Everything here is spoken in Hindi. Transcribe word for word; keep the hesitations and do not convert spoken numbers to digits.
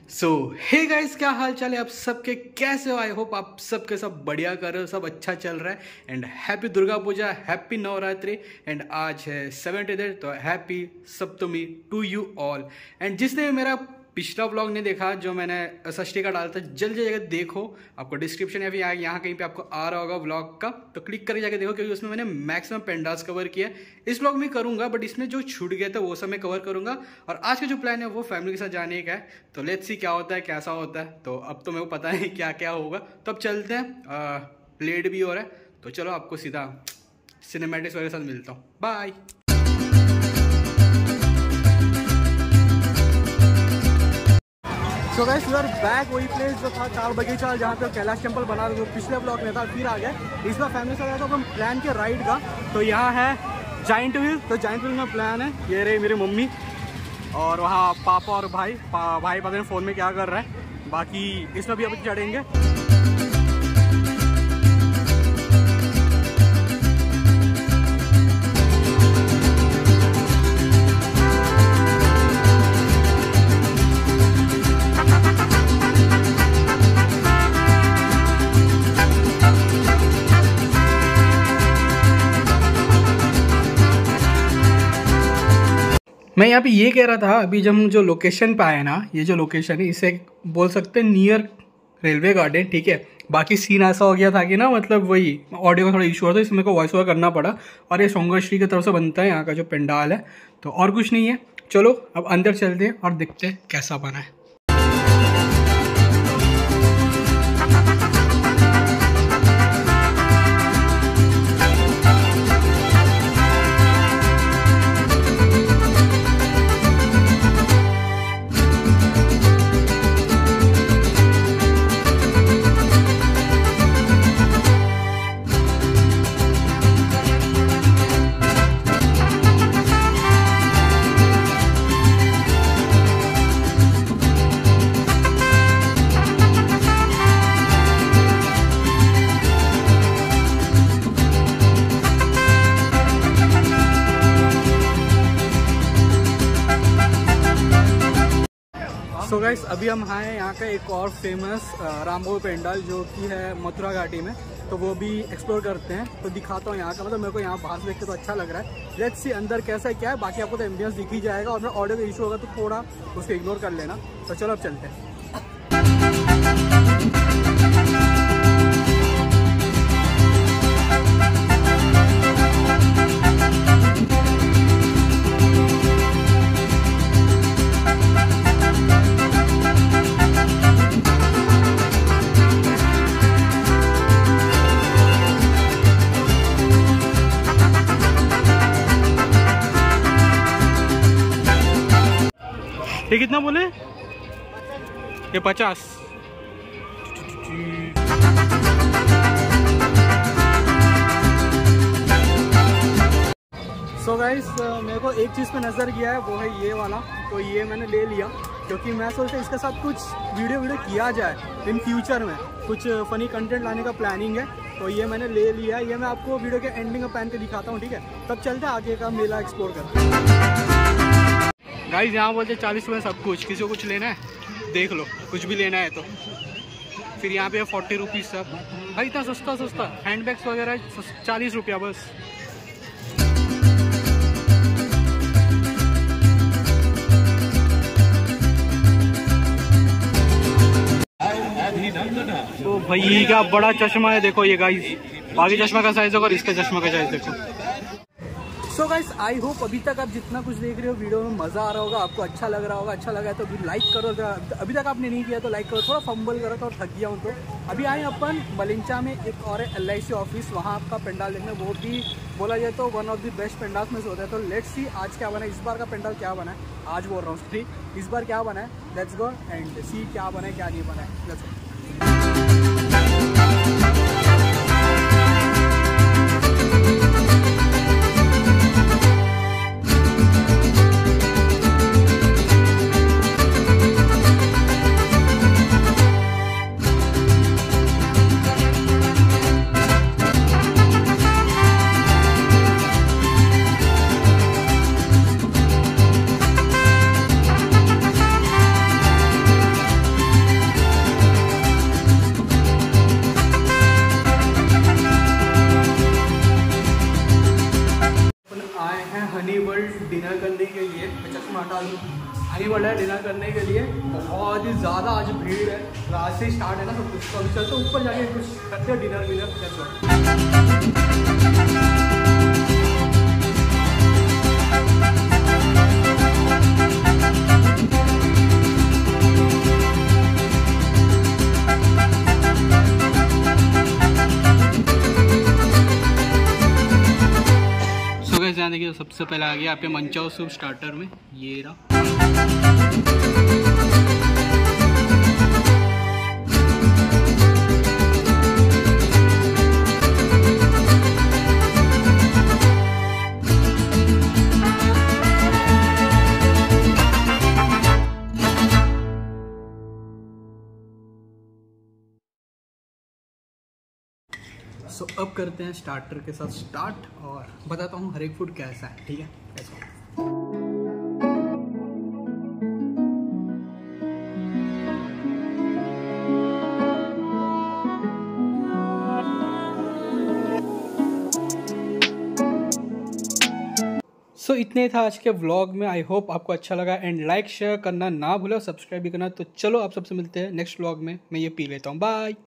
सो हे गाइस, क्या हाल चाल है आप सबके, कैसे हो? आई होप आप सबके सब बढ़िया कर रहे हो, सब अच्छा चल रहा है। And happy Durga Puja, happy Navratri. And आज है सेवेंटी डेट, तो happy Saptami to you all. And जिसने मेरा पिछला व्लॉग नहीं देखा जो मैंने षष्ठी का डाला था, जल्दी जगह देखो, आपको डिस्क्रिप्शन या फिर यहाँ कहीं पे आपको आ रहा होगा व्लॉग का, तो क्लिक करके जाके देखो, क्योंकि उसमें मैंने मैक्सिमम पेंडाल्स कवर किया। इस व्लॉग में करूंगा, बट इसमें जो छूट गया था वो सब मैं कवर करूंगा। और आज का जो प्लान है वो फैमिली के साथ जाने का है, तो लेट्स सी क्या होता है, कैसा होता है। तो अब तो मेरे को पता नहीं क्या क्या होगा, तो अब चलते हैं। लेट भी हो रहा है, तो चलो आपको सीधा सिनेमैटिक्स वगैरह साथ मिलता हूँ। Bye. So guys, we are back. वही प्लेस जो था चार बगीचा, जहाँ पे कैलाश टेम्पल बना रहे, जो पिछले ब्लॉग में था, फिर आ गए। इस बार फैमिली से आया तो हम प्लान के राइड का। तो यहाँ है जाइंट व्हील, तो जाइंट व्हील में प्लान है। ये रही मेरी मम्मी, और वहाँ पापा और भाई पा, भाई पता नहीं फ़ोन में क्या कर रहा है। बाकी इसमें भी अभी चढ़ेंगे। मैं यहाँ पे ये कह रहा था, अभी जब हम जो लोकेशन पे आए ना, ये जो लोकेशन है इसे बोल सकते हैं नियर रेलवे गार्डन, ठीक है। बाकी सीन ऐसा हो गया था कि ना, मतलब वही ऑडियो का थोड़ा इशू हुआ था, इसमें को वॉइस ओवर करना पड़ा। और ये सोंगाश्री की तरफ से बनता है यहाँ का जो पंडाल है, तो और कुछ नहीं है। चलो अब अंदर चलते हैं और देखते हैं कैसा बना है। सो गाइस, अभी हम आए यहाँ का एक और फेमस रामभोग पेंडाल जो कि है मथुरा घाटी में, तो वो भी एक्सप्लोर करते हैं। तो दिखाता हूँ यहाँ का, मतलब मेरे को यहाँ बाहर से देख के तो अच्छा लग रहा है। लेट्स सी अंदर कैसा है क्या है। बाकी आपको तो एम्बियंस दिख ही जाएगा, और मेरा ऑडियो का इशू होगा तो थोड़ा उसको इग्नोर कर लेना। तो चलो अब चलते हैं। ये कितना बोले? ये पचास। सो गाइस, मेरे को एक चीज़ पे नज़र गया है, वो है ये वाला। तो ये मैंने ले लिया, क्योंकि मैं सोचता इसके साथ कुछ वीडियो वीडियो किया जाए इन फ्यूचर में, कुछ फ़नी कंटेंट लाने का प्लानिंग है। तो ये मैंने ले लिया। ये मैं आपको वीडियो के एंडिंग में पहन के दिखाता हूँ, ठीक है। तब चलते हैं आगे का मेला एक्सप्लोर करते हैं। गाइस, यहाँ बोलते चालीस रुपये सब कुछ, किसी को कुछ लेना है देख लो, कुछ भी लेना है तो। फिर यहाँ पे फोर्टी रुपीज़ सब, भाई इतना सस्ता सस्ता। हैंड बैग्स वगैरह चालीस रुपया बस। तो भाई का बड़ा चश्मा है, देखो ये गाइस। बाकी चश्मा का साइज होगा और इसका चश्मा का साइज देखो। सो गाइस, आई होप अभी तक आप जितना कुछ देख रहे हो वीडियो में मज़ा आ रहा होगा, आपको अच्छा लग रहा होगा। अच्छा लगा है तो अभी लाइक करो, अभी तक आपने नहीं किया तो लाइक करो। थोड़ा फंबल करो तो, और थक गया हूँ तो। अभी आए अपन मलिंचा में, एक और एल आई सी ऑफिस, वहाँ आपका पंडाल देखना। वो भी बोला जाए तो one of the best pandals में से होता है। तो लेट्स सी आज क्या बना है, इस बार का पंडाल क्या बना है। आज बोल रहा हूँ ठीक, इस बार क्या बना है। लेट्स गो एंड सी क्या बना है क्या नहीं बना है। Let's go. पड़ा है डिनर करने के लिए। बहुत ही ज़्यादा आज भीड़ है, रात से स्टार्ट है ना सब कुछ। तो अभी चलते ऊपर जाके कुछ करते हैं डिनर विनर कैसे। यहाँ देखिए सबसे पहले आ गया यहाँ पे मंचाओ सूप स्टार्टर में, ये रहा। सो so, अब करते हैं स्टार्टर के साथ स्टार्ट और बताता हूँ हर एक फूड कैसा है, ठीक है ऐसा। सो so, इतने था आज के व्लॉग में। आई होप आपको अच्छा लगा एंड लाइक शेयर करना ना भूलो, सब्सक्राइब भी करना। तो चलो आप सबसे मिलते हैं नेक्स्ट व्लॉग में। मैं ये पी लेता हूँ, बाय।